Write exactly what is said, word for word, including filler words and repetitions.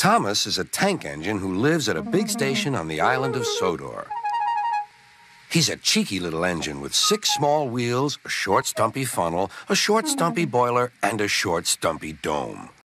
Thomas is a tank engine who lives at a big station on the island of Sodor. He's a cheeky little engine with six small wheels, a short stumpy funnel, a short stumpy boiler, and a short stumpy dome.